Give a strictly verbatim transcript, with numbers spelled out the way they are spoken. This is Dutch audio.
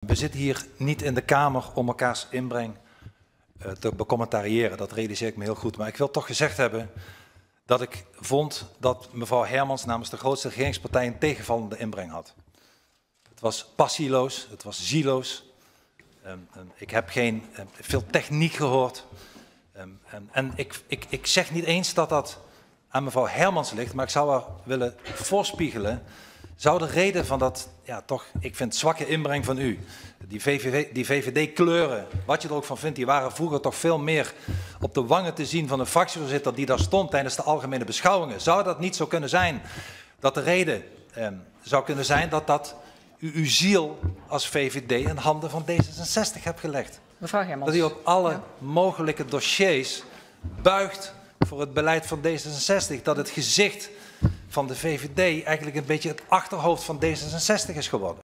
we zitten hier niet in de Kamer om elkaars inbreng uh, te becommentariëren. Dat realiseer ik me heel goed. Maar ik wil toch gezegd hebben dat ik vond dat mevrouw Hermans namens de grootste regeringspartij een tegenvallende inbreng had. Het was passieloos, het was zieloos. Um, um, ik heb geen, um, veel techniek gehoord. Um, um, en ik, ik, ik zeg niet eens dat dat aan mevrouw Hermans ligt, maar ik zou haar willen voorspiegelen. Zou de reden van dat, ja toch, ik vind zwakke inbreng van u, die V V D, die V V D-kleuren, wat je er ook van vindt, die waren vroeger toch veel meer op de wangen te zien van een fractievoorzitter die daar stond tijdens de algemene beschouwingen. Zou dat niet zo kunnen zijn dat de reden eh, zou kunnen zijn dat dat u uw ziel als V V D in handen van D zesenzestig hebt gelegd? Mevrouw Hermans. Dat u op alle ja. mogelijke dossiers buigt voor het beleid van D zesenzestig, dat het gezicht van de V V D eigenlijk een beetje het achterhoofd van D zesenzestig is geworden.